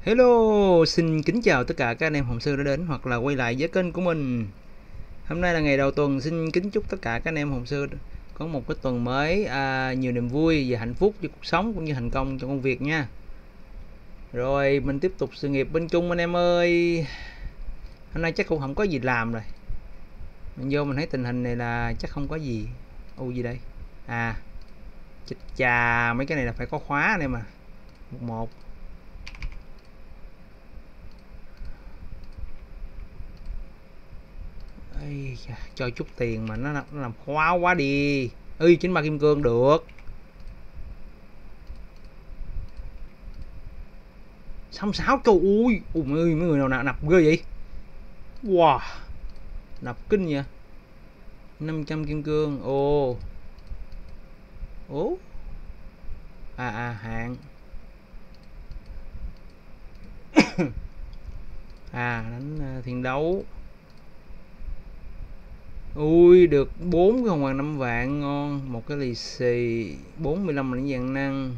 Hello, xin kính chào tất cả các anh em hồng sư đã đến hoặc là quay lại với kênh của mình. Hôm nay là ngày đầu tuần, xin kính chúc tất cả các anh em hồng sư có một cái tuần mới nhiều niềm vui và hạnh phúc cho cuộc sống cũng như thành công trong công việc nha. Rồi mình tiếp tục sự nghiệp bên Trung anh em ơi. Hôm nay chắc cũng không có gì làm rồi. Mình vô mình thấy tình hình này là chắc không có gì. Gì đây? Chích chà, mấy cái này là phải có khóa anh em à. Một Ây, cho chút tiền mà nó làm khóa quá đi. Chính ba kim cương được. Xong 6 trời ơi. Mấy người nào nạp ghê vậy. Wow, nạp kinh vậy. 500 kim cương. Hạng. Đánh thiên đấu. Được 4 cái hồng hoàng 5 vạn ngon. Một cái lì xì 45 là dạng năng.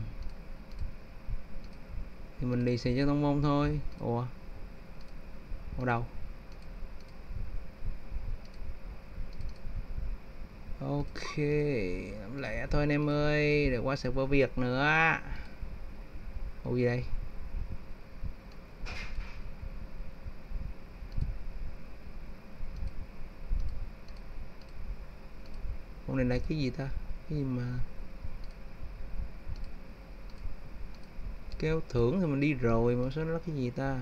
Thì mình lì xì cho tông môn thôi. Ở đâu? Ok, lẹ thôi anh em ơi, đừng quá server Việt nữa. Gì đây? Con này là cái gì ta? Cái gì mà kéo thưởng thì mình đi rồi mà sao nó cái gì ta?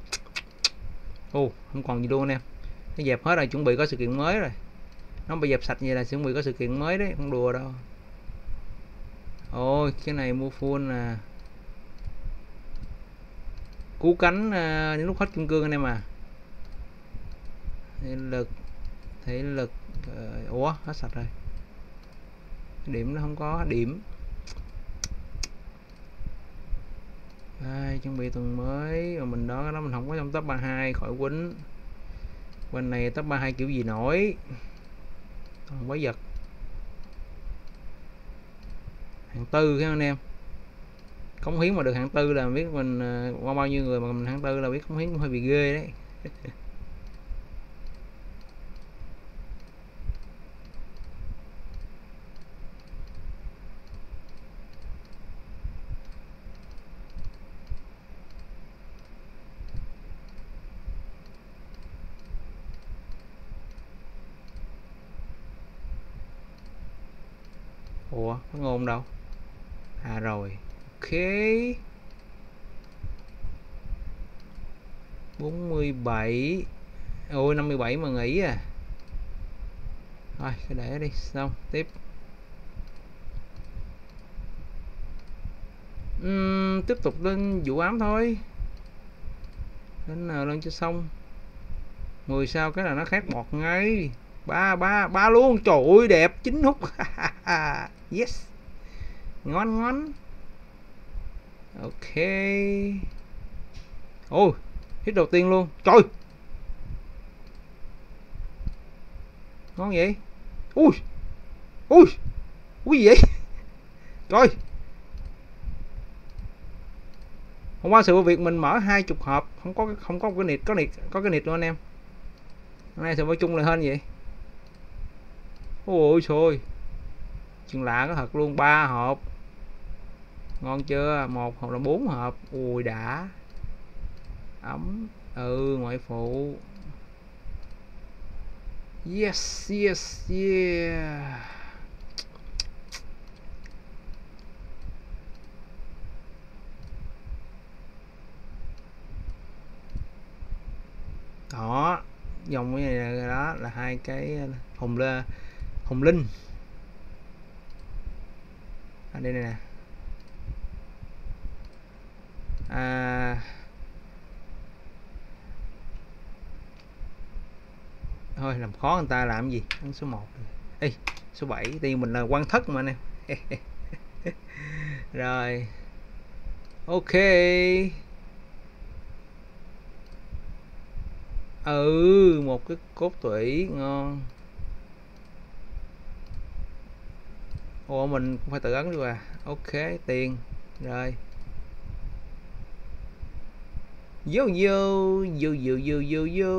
Không còn gì luôn anh em. Nó dẹp hết rồi, chuẩn bị có sự kiện mới rồi. Nó bị dẹp sạch vậy là chuẩn bị có sự kiện mới đấy, không đùa đâu. Cái này mua full nè. Cú cánh những lúc hết kim cương anh em à. Thể lực hết sạch rồi. Điểm nó không có điểm. Chuẩn bị tuần mới mà mình đó mình không có trong top 32 khỏi quýnh. Bên này top 32 kiểu gì nổi. Còn quái vật. Hạng tư các anh em. Cống hiến mà được hạng tư là biết mình qua bao nhiêu người mà mình hạng tư là biết cống hiến cũng hơi bị ghê đấy. Có ngon đâu. Rồi. Ok. 47. 57 mà nghỉ à. Thôi cứ để đi, xong tiếp. Tiếp tục lên vụ ám thôi. Lên cho xong. 10 sao cái là nó khác bọt ngay. Ba luôn, trời ơi đẹp, 9 hút. Yes, ngon. Ok. Hit đầu tiên luôn, trời, ngon vậy. Gì vậy. Trời, hôm qua sự việc mình mở 20 hộp không có cái nịt, có cái nịt luôn anh em. Hôm nay sự mới chung lại hơn vậy. Trời, chuyện lạ có thật luôn. 3 hộp ngon chưa. 1 hộp là 4 hộp. Đã ấm. Ngoại phụ. Yes yeah. Đó, dòng cái này đó là hai cái hồng linh. Đây nè. Thôi làm khó người ta làm gì. Ăn số 1. Số 7 tiền mình là quan thất mà nè. Rồi. Ok. Một cái cốt tủy ngon. Mình cũng phải tự ấn được à. Ok, tiền. Rồi. Yo yo yo yo yo yo yo.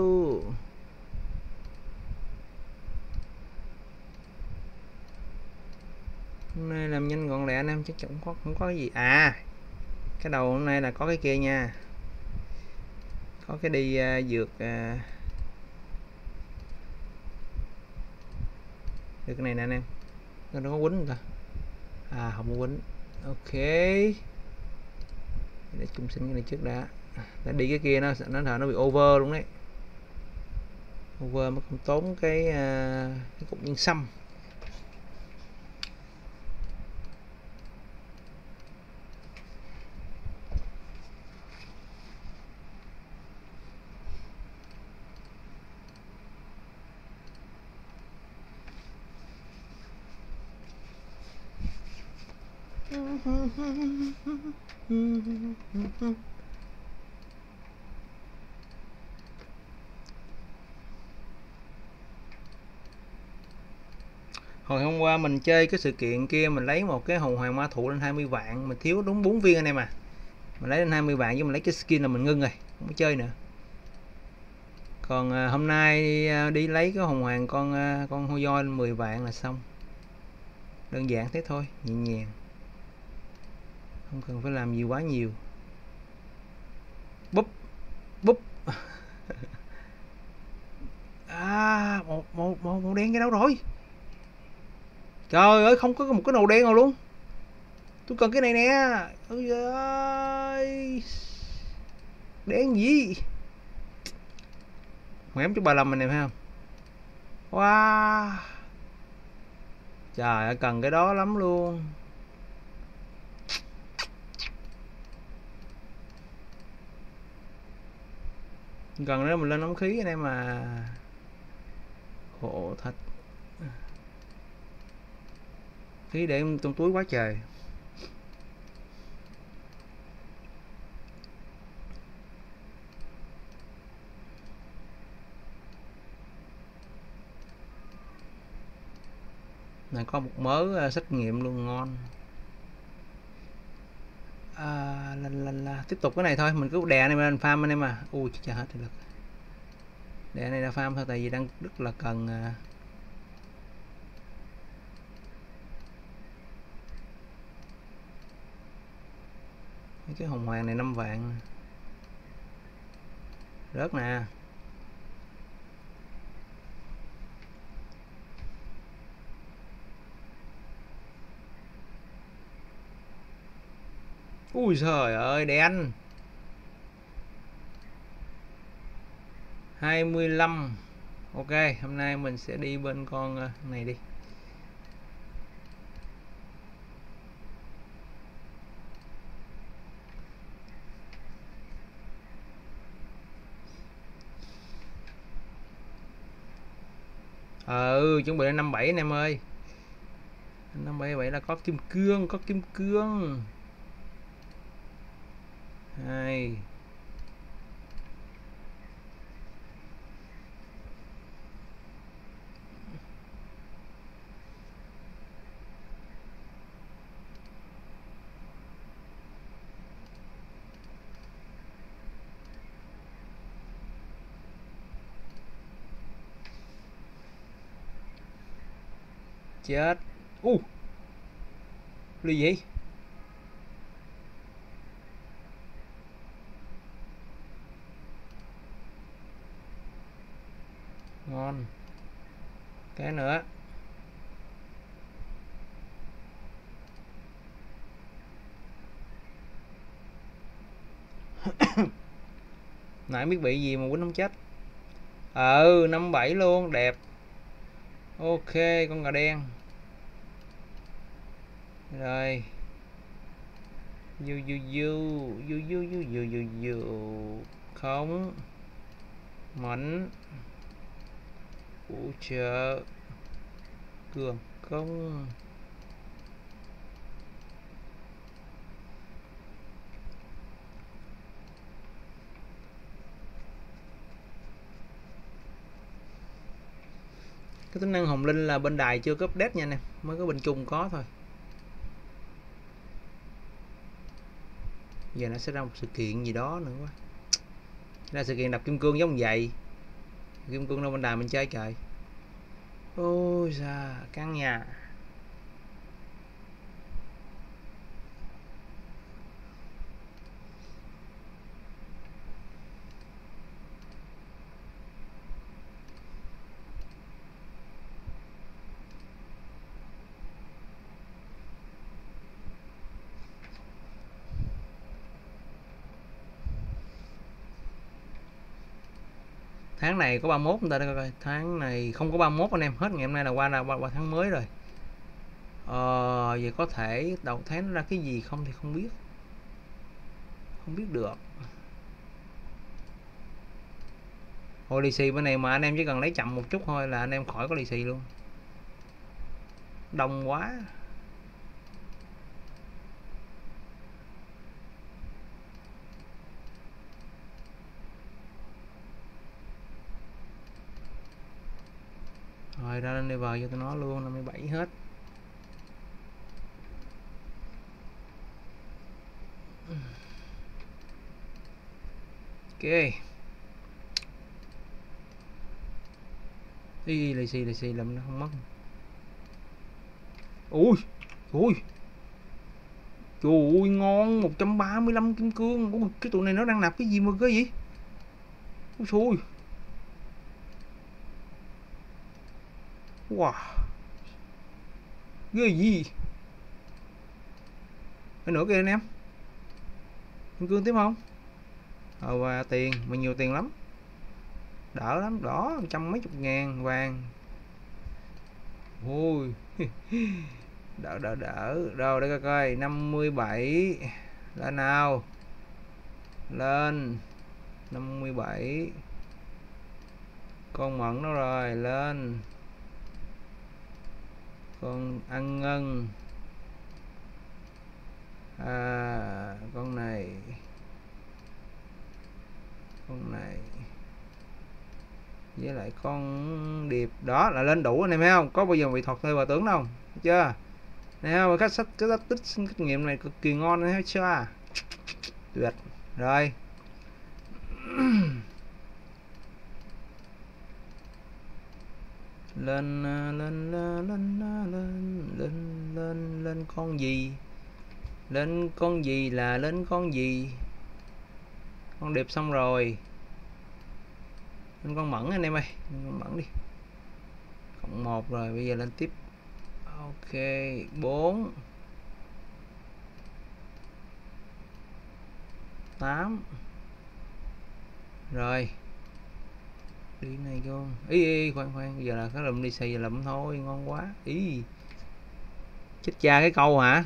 Hôm nay làm nhanh gọn lẹ anh em, chắc chẳng không có cái gì. À, cái đầu hôm nay là có cái kia nha, có cái đi dược được cái này nè anh em. Nó có quýnh ta? À không có quýnh. Ok, để chung sinh cái này trước đã. Để đi cái kia nó bị over luôn đấy. Over mà không tốn cái cục nhân sâm. Hồi hôm qua mình chơi cái sự kiện kia, mình lấy một cái hồng hoàng ma thụ lên 20 vạn, mình thiếu đúng 4 viên anh em à. Mình lấy lên 20 vạn nhưng mình lấy cái skin là mình ngưng rồi, không có chơi nữa. Còn hôm nay đi lấy cái hồng hoàng con hôi voi lên 10 vạn là xong. Đơn giản thế thôi, nhẹ nhàng, không cần phải làm gì quá nhiều. Búp búp. À, màu đen cái đâu rồi? Trời ơi, không có một cái màu đen nào luôn. Tôi cần cái này nè. Ôi ơi, đen gì? Ngém chút 35 anh em thấy không? Wow, trời ơi, cần cái đó lắm luôn. Gần đó mình lên ống khí anh em mà. Khổ thật. Khí để trong túi quá trời. Này có một mớ xét nghiệm luôn, ngon. Tiếp tục cái này thôi, mình cứ đè này lên farm anh em à. Ui trời hết thì lực. Đè này là farm thôi, tại vì đang rất là cần cái hồng hoàng này 5 vạn rớt nè. Ui trời ơi, đen 25. Ok, hôm nay mình sẽ đi bên con này đi. Chuẩn bị đến 57 anh em ơi. 57 vậy là có kim cương, có kim cương. 2 chết. Ly gì? Ngon. Cái nữa. Nãy biết bị gì mà quýnh không chết. 57 luôn, đẹp. Ok, con gà đen. Rồi. Không. Mảnh. Hỗ trợ. Cường công. Cái tính năng hồng linh là bên đài chưa có update nha anh em, mới có bên chung có thôi. Giờ nó sẽ ra một sự kiện gì đó nữa quá. Ra sự kiện đập kim cương giống vậy. Kim cương đâu bên đài mình chơi trời. Ôi da, căn nhà. Tháng này có 31 người ta coi. Tháng này không có 31 anh em, hết ngày hôm nay là qua tháng mới rồi. Vậy có thể đầu tháng nó ra cái gì không thì không biết. Không biết được. Hồi lì xì bên này mà anh em chỉ cần lấy chậm một chút thôi là anh em khỏi có lì xì luôn. Đông quá. Rồi ra lên level cho tụi nó luôn, 57 hết. Ok. Lì xì làm nó không mất. Ui, ui. Trời ơi ngon, 135 kim cương. Ui, cái tụi này nó đang nạp cái gì mà cái gì? Ui xui. Wow. Ghê gì? Cái nữa kìa anh em. Kim cương tiếp không? Và tiền, mà nhiều tiền lắm. Đỡ lắm, đó, 100 mấy chục ngàn vàng. Ôi. Đỡ. Rồi để coi coi, 57. Lên nào. Lên. 57. Con mận nó rồi, lên. Con ăn ngân. Con này. Với lại con điệp đó là lên đủ anh em thấy không? Có bao giờ bị thuật thôi bà tướng đâu. Thấy chưa? Này không, cái tích kinh nghiệm này cực kỳ ngon đấy, thấy chưa? Tuyệt. Rồi. Lên con gì? Lên con gì là lên con gì? Con điệp xong rồi. Lên con mẫn anh em ơi, con mẫn đi. Cộng 1 rồi, bây giờ lên tiếp. Ok, 4 8 rồi. Đi này con. Khoan, bây giờ là cái lụm đi xì, giờ lụm thôi, ngon quá. Chết cha cái câu hả?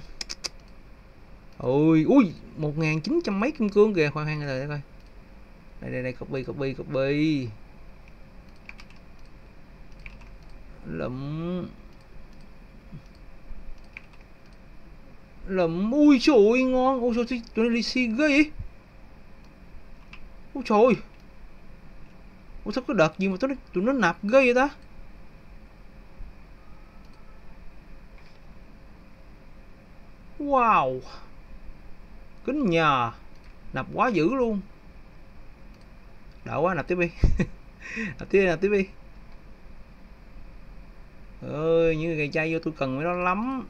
Ui, 1900 mấy kim cương kìa, khoan để coi. Đây, copy. Lụm, ui trời ơi, ngon. Ôi trời ơi, tụi nó đi xì ghê vậy. Ôi trời ơi. Ủa sao cái đợt gì mà tụi nó nạp ghê vậy ta? Wow. Kính nhà. Nạp quá dữ luôn. Đỡ quá, nạp tiếp đi. nạp tiếp đi. Ơi, những cây chai vô tôi cần mấy đó lắm.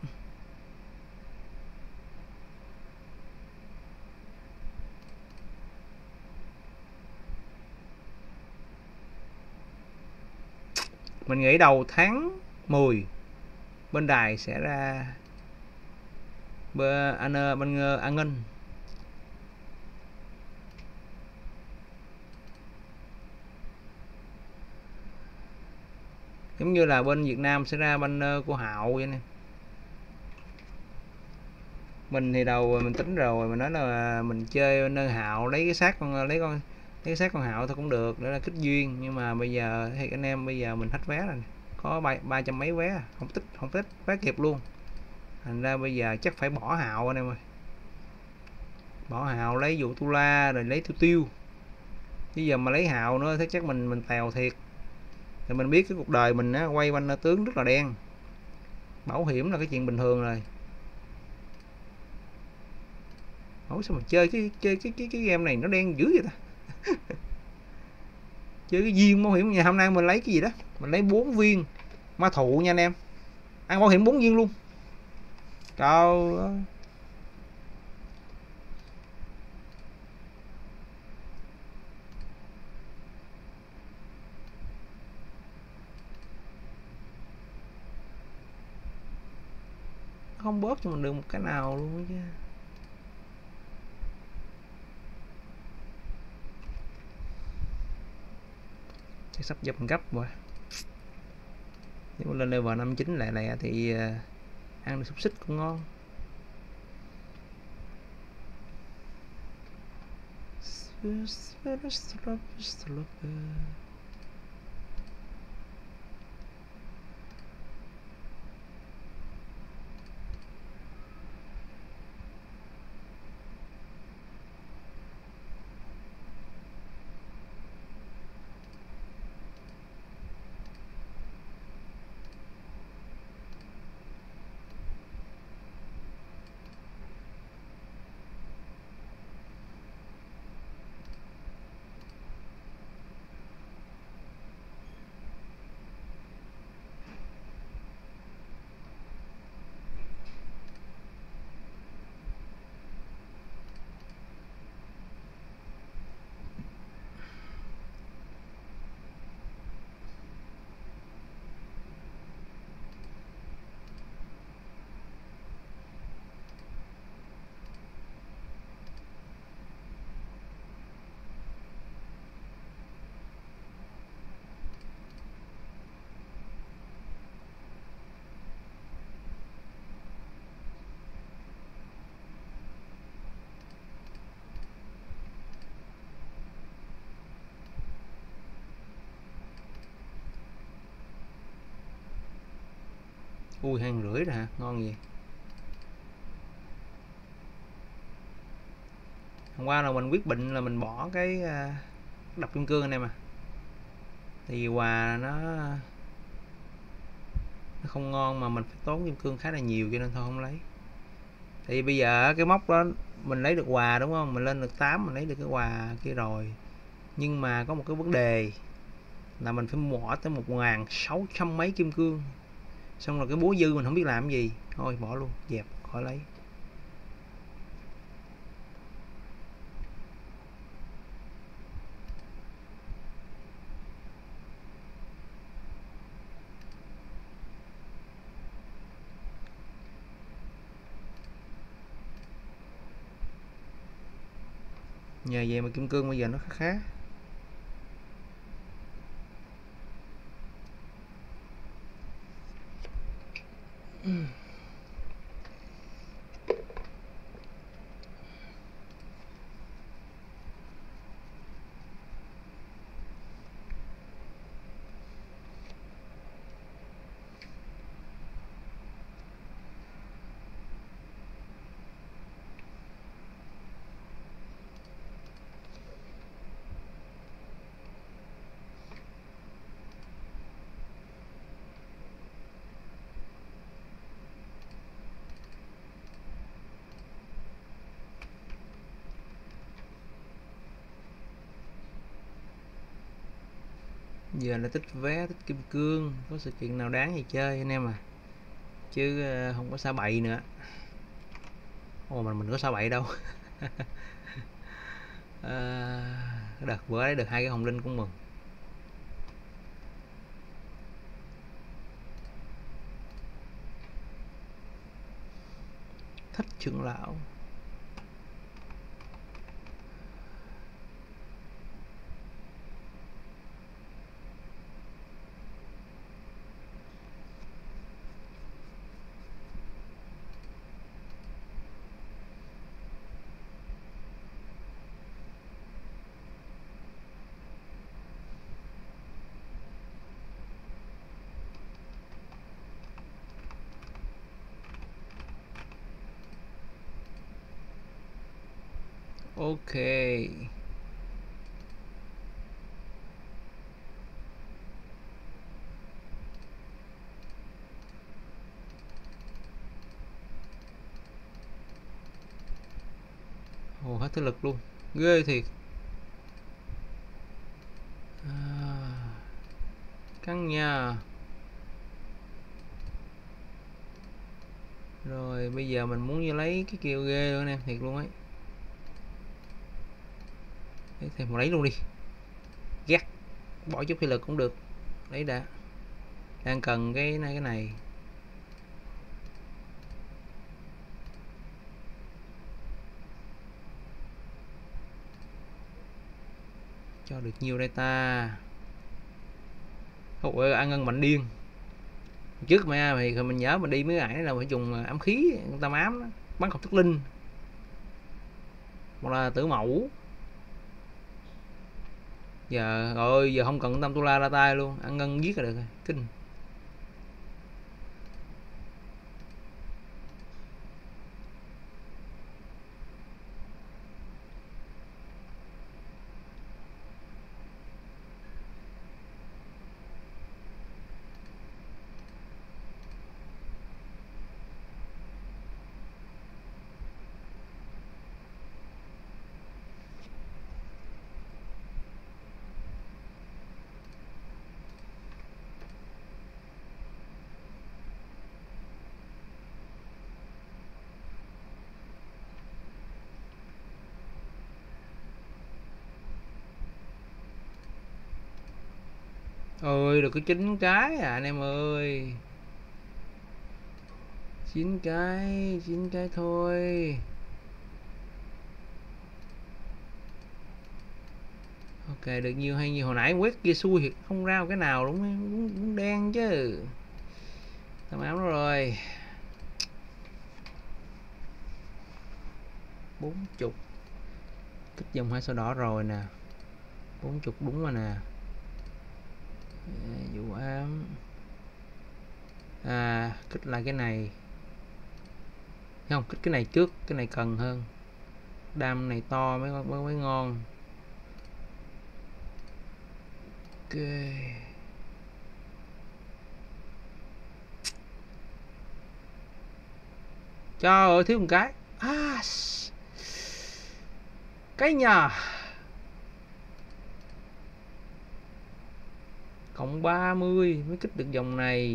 Mình nghĩ đầu tháng 10 bên đài sẽ ra bên An Nghênh. Giống như là bên Việt Nam sẽ ra banner của Hạo vậy nè. Mình thì đầu mình tính rồi, mình nói là mình chơi banner Hạo, lấy cái xác con Hạo thôi cũng được để là kích duyên, nhưng mà bây giờ thì anh em bây giờ mình hết vé rồi, có 300 mấy vé, không thích vé kịp luôn, thành ra bây giờ chắc phải bỏ Hạo anh em ơi, bỏ Hạo lấy vụ Tula rồi lấy tiêu. Bây giờ mà lấy Hạo nữa thì chắc mình tèo thiệt. Thì mình biết cái cuộc đời mình á, quay banner tướng rất là đen, bảo hiểm là cái chuyện bình thường rồi. Ủa sao mà chơi cái game này nó đen dữ vậy ta? Chứ cái viên bảo hiểm nhà hôm nay mình lấy cái gì đó, mình lấy 4 viên ma thụ nha anh em, ăn bảo hiểm 4 viên luôn. Trời ơi. Không bớt cho mình được một cái nào luôn chứ. Thì sắp dập gấp rồi. Nếu mà lên level 59 lại lẹ thì ăn được xúc xích cũng ngon. Ui 2,5 rồi hả, ngon gì. Hôm qua là mình quyết định là mình bỏ cái đập kim cương anh em à, thì quà nó không ngon mà mình phải tốn kim cương khá là nhiều cho nên thôi không lấy. Thì bây giờ cái móc đó mình lấy được quà đúng không, mình lên được 8 mình lấy được cái quà kia rồi, nhưng mà có một cái vấn đề là mình phải bỏ tới 1.600 mấy kim cương, xong rồi cái búa dư mình không biết làm cái gì, thôi bỏ luôn, dẹp khỏi lấy. Nhờ vậy mà kim cương bây giờ nó khá khá. Giờ là tích vé, tích kim cương, có sự kiện nào đáng thì chơi anh em à, chứ không có xả bậy nữa. Ồ mình có xả bậy đâu. Đợt bữa đấy được 2 cái hồng linh cũng mừng. Thích trưởng lão. Ok. Ồ hết thế lực luôn, ghê thiệt. Căn nhà. Rồi bây giờ mình muốn như lấy cái kêu ghê luôn em, thiệt luôn ấy. Lấy thêm một lấy luôn đi. Ghét. Bỏ chút khí lực cũng được. Lấy đã. Đang cần cái này. Cho được nhiều đây ta. Ôi ăn ngân mạnh điên. Trước mà mình nhớ mình đi mấy ngày là phải dùng ám khí tam ám đó, bắn học thức linh hoặc là tử mẫu. Giờ rồi giờ không cần tam tu la ra tay luôn, ăn ngân giết là được rồi. Kinh. Ôi được có 9 cái à anh em ơi. 9 cái thôi. Ok được nhiều hay nhiều, hồi nãy quét kia xui thiệt không ra cái nào đúng, đúng đen chứ. Tầm áo nó rồi. 40. Kích dòng hai sao đỏ rồi nè. 40 đúng rồi nè. Vụ ám. Kích lại cái này. Không, kích cái này trước, cái này cần hơn. Đam này to mới ngon. Ok. Trời ơi thiếu một cái. Cái nhà. Cộng 30 mới kích được dòng này.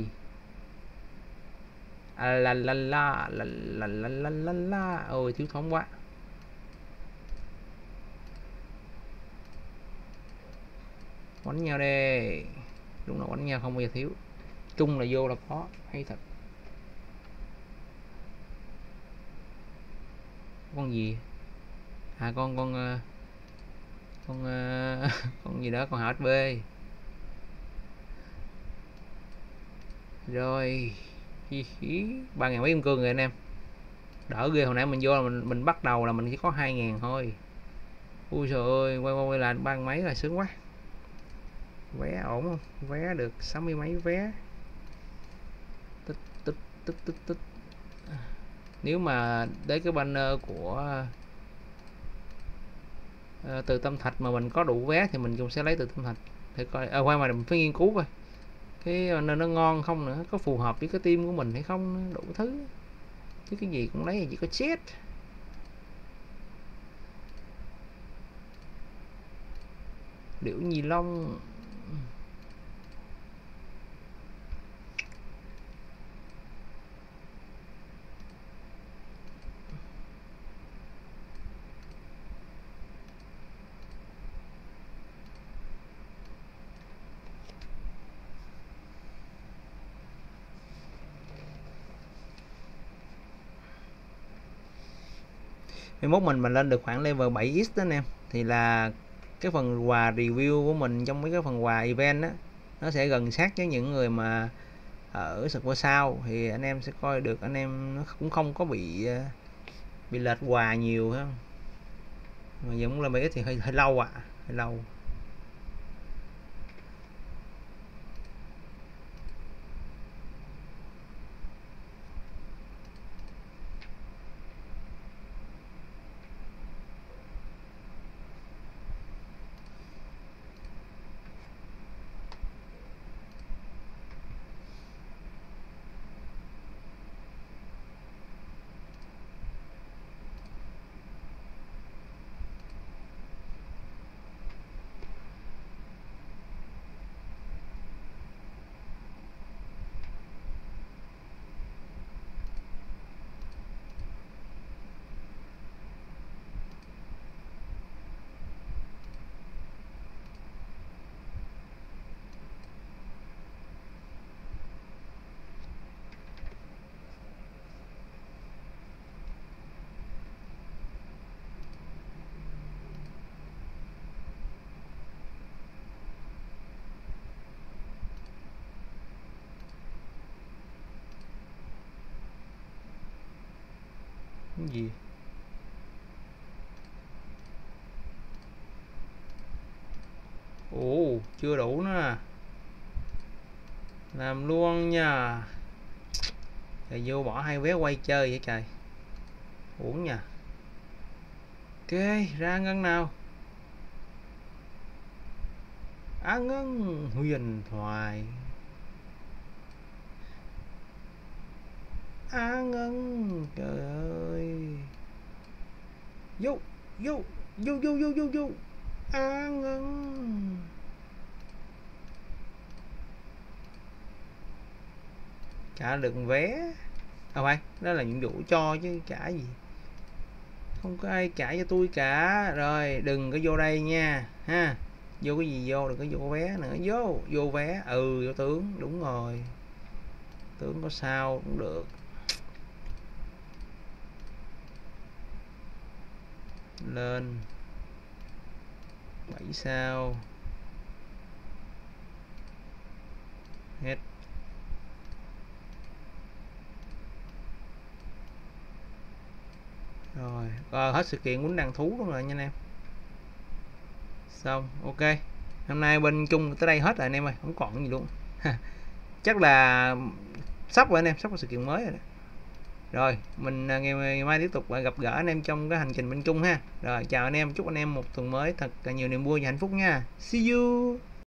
La la la la la la la la la. Ôi thiếu thống quá. Quánh nhau đi. Đúng là quánh nhau không bao giờ thiếu. Chung là vô là có. Hay thật. Con gì? Con con gì đó, con HB. Rồi. 3.000 mấy kim cương rồi anh em. Đỡ ghê, hồi nãy mình vô là mình bắt đầu là mình chỉ có 2.000 thôi. Ui trời ơi, quay lại 3 mấy là sướng quá. Vé ổn không? Vé được 60 mấy vé. Tích tích tích tích tích. Nếu mà đến cái banner của từ Tâm Thạch mà mình có đủ vé thì mình cũng sẽ lấy từ Tâm Thạch để coi. Quay mà mình phải nghiên cứu coi cái banner nó ngon không nữa, có phù hợp với cái team của mình hay không, đủ thứ chứ cái gì cũng lấy thì chỉ có chết. Liễu Nhì Long. Mai mốt mình lên được khoảng level 7x đó anh em, thì là cái phần quà review của mình trong mấy cái phần quà event á, nó sẽ gần sát với những người mà ở server sau, thì anh em sẽ coi được, anh em nó cũng không có bị lệch quà nhiều ha. Mà giờ muốn lên 7x thì hơi lâu hơi lâu. gì? Ồ, chưa đủ nữa. Làm luôn nha. Rồi vô bỏ 2 vé quay chơi vậy trời. Uổng nha. Ok, ra ngân nào. Ngân huyền thoại. Ngân, trời ơi. Vô, vô, vô, vô, vô, vô, vô. Ngân. Trả được vé. Phải, đó là nhiệm vụ cho chứ trả gì. Không có ai trả cho tôi cả. Rồi, đừng có vô đây nha ha. Vô cái gì vô, đừng có vô vé nữa. Vô vé. Vô tướng, đúng rồi. Tướng có sao cũng được. Lên 7 sao. Hết. Rồi, hết sự kiện quýnh đàn thú luôn rồi nha anh em. Xong, ok. Hôm nay bên chung tới đây hết rồi anh em ơi, không còn gì luôn. Chắc là sắp rồi anh em, sắp có sự kiện mới rồi đó. Rồi, mình ngày mai tiếp tục gặp gỡ anh em trong cái hành trình bên chung ha. Rồi, chào anh em, chúc anh em một tuần mới thật nhiều niềm vui và hạnh phúc nha. See you.